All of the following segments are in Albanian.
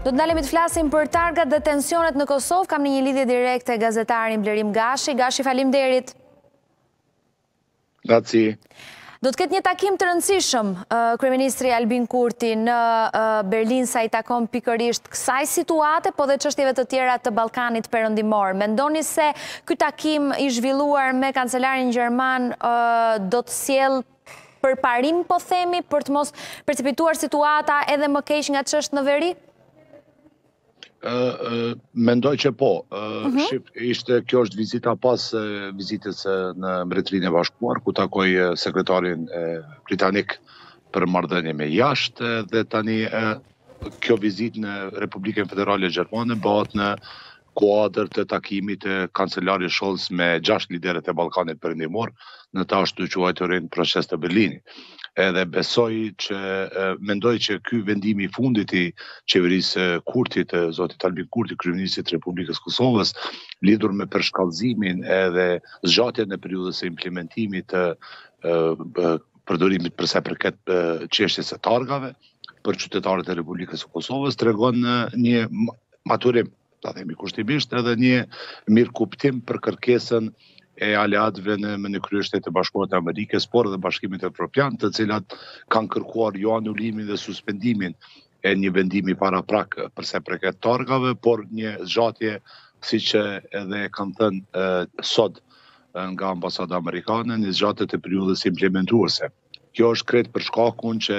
Do të ndalemi të flasim për targat dhe tensionet në Kosovë. Kam një lidhje direkte gazetarin Blerim Gashi. Gashi, faleminderit. Grazie. Do të ketë një takim të rëndësishëm kryeministri Albin Kurti në Berlin sa i takon pikërisht kësaj situate, po dhe çështjeve të tjera të Ballkanit Perëndimor. Mendoni se ky takim i zhvilluar me kancelarin gjerman do të sjellë përparim, po themi, për të mos perceptuar situata edhe më keq nga ç'është në veri? Mendoj që po. Kjo është vizita pas vizitës në Mbretërinë e Bashkuar, ku takoj sekretarin britanik për marrëdhënie me jashtë, dhe tani kjo vizitë në Republikën Federale Gjermane bëhet në kuadër të takimit të kancelarit Scholz me 6 liderët e Ballkanit Perëndimor në tash të quajturin proces të Berlinit. Edhe mendoj që ky vendimi i fundit i qeverisë Kurtit, zotit Albin Kurti, kryeministrit të Republikës Kosovës, lidhur me përshkallëzimin edhe zgjatjen e periudhës së implementimit të përdorimit për sa përket çështjes së targave për qytetarët e Republikës së Kosovës, tregon një maturim, ta themi kushtimisht, edhe një mirëkuptim për kërkesën e aleatëve në Kryeështet e Bashkuara të Amerikës, por edhe Bashkimit Evropian, të cilat kanë kërkuar jo anulimin dhe suspendimin e një vendimi paraprak për sa përket targave, por një zgjatje, siç edhe kanë thënë sot nga ambasada amerikane, një zgjatje të periudhës implementuese. Kjo është krejt për shkakun që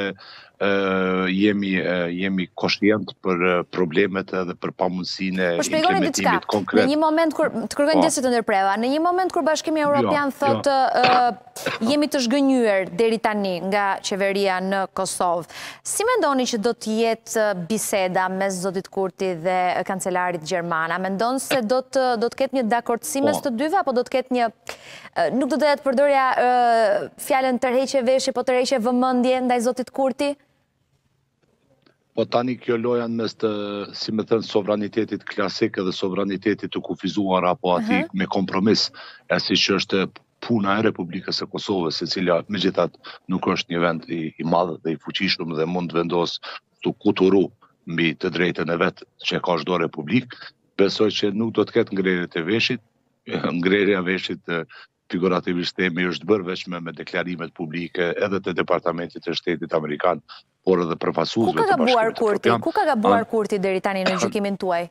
jemi konshient për problemet edhe për pamundësinë e implementimit konkret. Në një moment kur të kërkoj ndjesë të ndërpreva, në një moment kur Bashkimi Evropian thotë jemi të zhgënjur deri tani nga qeveria në Kosovë, si mendoni që do të jetë biseda mes zotit Kurti dhe kancelarit gjerman? A mendon se do të ketë një dakordësi mes të dyve, apo do të ketë një, nuk do të jetë përdorja fjalën tërheqje veshje, po tërheqje vëmendje ndaj zotit Kurti? Po tani kjo loja mes të, si me thënë, sovranitetit klasik dhe sovranitetit të kufizuar apo ati me kompromis, e si që është puna e Republikës së Kosovës, e cila megjithatë nuk është një vend i madh dhe i fuqishëm dhe mund të vendos të kuturu mbi të drejtën e vet që ka çdo republik, besoj që nuk do të ketë ngrerje të veshit. Ngrerja e veshit figurativisht themi është bërë veç me deklarimet publike edhe të Departamentit të Shtetit Amerikan, por edhe përfaqësuesve të Bashkimit Evropian. Ku ka gabuar Kurti deri tani në gjykimin tuaj?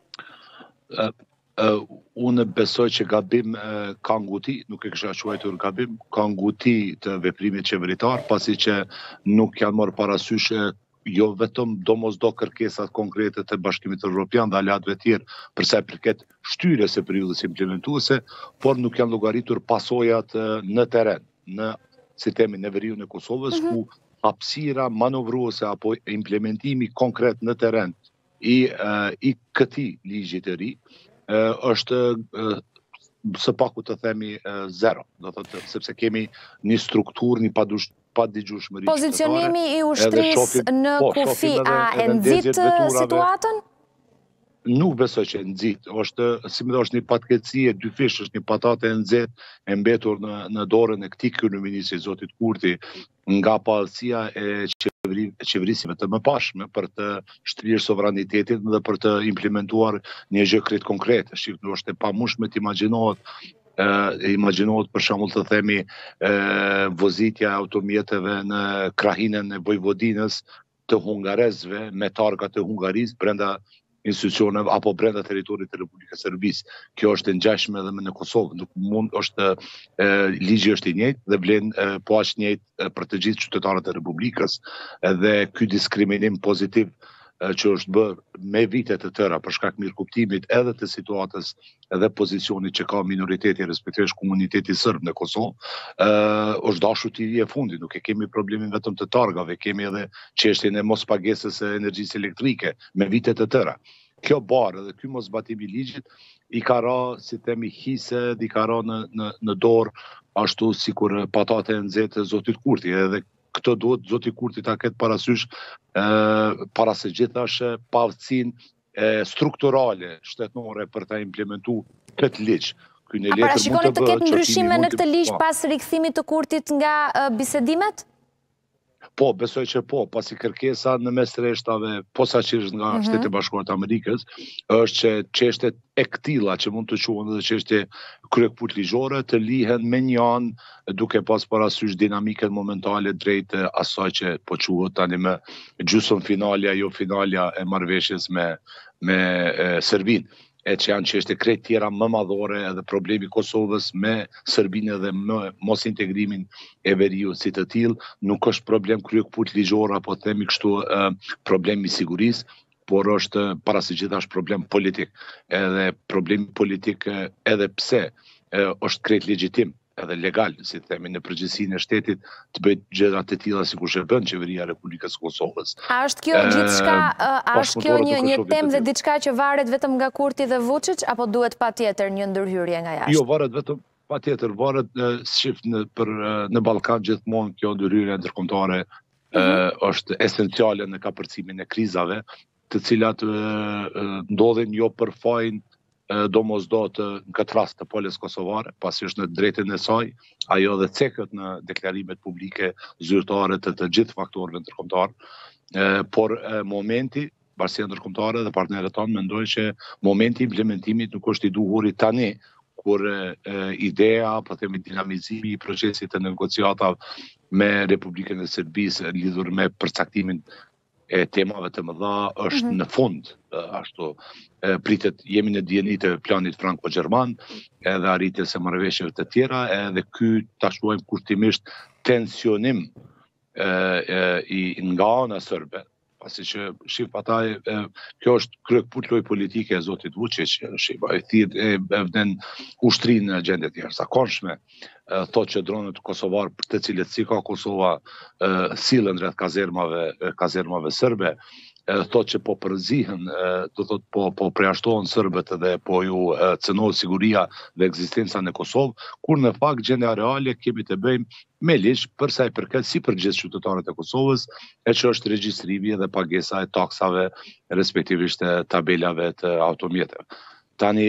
Unë besoj që gabim ka nguti, nuk e kisha quajtur gabim, ka nguti të veprimit qeveritar, pasi që nuk janë marrë parasysh jo vetëm domosdo kërkesat konkrete të Bashkimit Evropian dhe aleatëve tjerë për sa i përket shtyrjes së periudhës implementuese, por nuk janë llogaritur pasojat në terren, në sistemin e veriun e Kosovës, ku hapësira manovruese apo implementimi konkret në terren i këtij ligji të ri është së paku të themi zero, do thotë, sepse kemi një strukturë, një padigjueshmëri. Pozicionimi i ushtrisë në kufi a e nxit situatën? Nuk besoj që e nxit. Është një patkeqësi e dyfish, është një patate e nxehtë e mbetur në dorën e këtij kryeministrit zotit Kurti nga pallësia e qeverisjeve të mëparshme për të shtrirë sovranitetin dhe për të implementuar një gjë krejt konkrete. Është e pamunshme të imagjinohet për shembull të themi vozitja e automjeteve në krahinën e Vojvodinës të hungarezëve me targa të Hungarisë brenda institucioneve apo brenda territorit të Republikës së Serbisë. Kjo është e ngjashme edhe në Kosovë. Nuk mund ligji është i njëjtë dhe vlen po aq njëjtë për të gjithë qytetarët e Republikës, dhe ky diskriminim pozitiv që është bërë me vite të tëra për shkak mirëkuptimit edhe të situatës edhe pozicionit që ka minoriteti respektivisht komuniteti serb në Kosovë, është dashur të vijë fundi. Nuk e kemi problemin vetëm të targave, kemi edhe çështjen e mospagesës së energjisë elektrike me vite të tëra. Kjo barë dhe ky mosbatim i ligjit i ka ra, si themi, hise, i ka ra në dorë ashtu sikur patate e nxehtë zotit Kurti, edhe këtë duhet zoti Kurti ta ketë parasysh para së gjithash pavësinë strukturale shtetërore për ta implementuar këtë ligj. A parashikoni të ketë ndryshime në këtë ligj pas rikthimit të Kurtit nga bisedimet? Po, besoj që po, pasi kërkesa në mes rreshtave, posaçërisht nga Shtetet e Bashkuara të Amerikës, është që çështjet e këtilla që mund të quhen edhe çështje kryekëputë ligjore të lihen me një anë duke pas parasysh dinamikën momentale drejt asaj që po quhet tani më gjysmëfinalja, jo finalja e marrëveshjes me Serbinë, e që janë çështje krejt tjera më madhore, edhe problemi Kosovës me Serbinë edhe mos integrimin e veriut si të tillë, nuk është problem kryekëputë ligjor apo themi kështu problemi i sigurisë, por është para së gjitha është problem politik. Edhe problemi politik edhe pse është krejt legjitim edhe legal, si themi, në përgjithësinë e shtetit të bëjt gjëra të tilla sikur që bën qeveria e Republikës Kosovës. A është kjo gjithçka, a është kjo një temë dhe diçka që varet vetëm nga Kurti dhe Vučić, apo duhet patjetër një ndërhyrje nga jashtë? Jo, varet vetëm patjetër, varet shif në Ballkan gjithmonë kjo ndërhyrje ndërkombëtare është esenciale në kapërcimin e krizave, të cilat ndodhin jo për fajin domosdoshmë në këtë rast të palës kosovare, pasi është në drejtën e saj, ajo dhe cekët në deklarimet publike zyrtare të gjithë faktorëve ndërkombëtar, por momenti bashkia ndërkombëtare dhe partnerët tanë mendojnë që momenti i implementimit nuk është i duhur tani, kur ideja, po themi dinamizimi i procesit të negociatave me Republikën e Serbisë lidhur me përcaktimin e temave të mëdha është në fund, ashtu pritet jemi në dijenit e planit franko-gjerman, edhe arritjes së marrëveshjeve të tjera, edhe ky ta quajmë kushtimisht tensionim nga ana serbe, pasi që shif ata kjo është kryekëputë lojë politike e zotit Vučić, shif ai thirr e vden ushtrinë në gjendje të jashtëzakonshme, thotë që dronët kosovar për të cilët si ka Kosova sillen rreth kazermave serbe, thotë që po përzihen, do thotë po përjashtohen serbët dhe po ju cënohet siguria dhe ekzistenca në Kosovë, kur në fakt gjendja reale kemi të bëjmë me ligj për sa i përket si për gjithë qytetarët e Kosovës, e që është regjistrimi dhe pagesa e taksave, respektivisht tabelave të automjeteve. Tani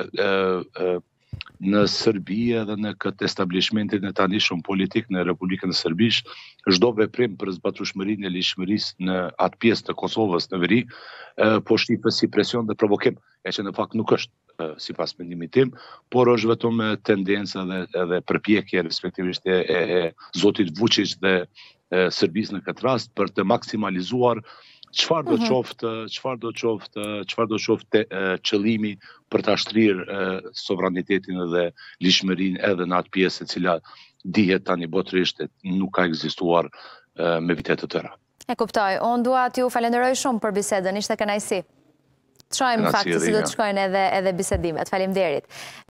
në Serbi edhe në këtë establishmentin e tanishëm politik në Republikën e Serbisë, çdo veprim për zbatueshmërinë e ligjshmërisë në atë pjesë të Kosovës në veri, po shifet si presion dhe provokim, e që në fakt nuk është sipas mendimit tim, por është vetëm tendencë edhe përpjekje respektivisht e zotit Vučić dhe Serbisë në këtë rast për të maksimalizuar çfarë do qoftë qëllimi për ta shtrirë sovranitetin dhe ligjshmërinë edhe në atë pjesë e cila dihet tani botërisht nuk ka ekzistuar me vite të tëra. E kuptoj. Unë dua t'ju falenderoj shumë për bisedën, ishte kënaqësi. Të shohim në fakt se si do të shkojnë edhe bisedimet. Faleminderit.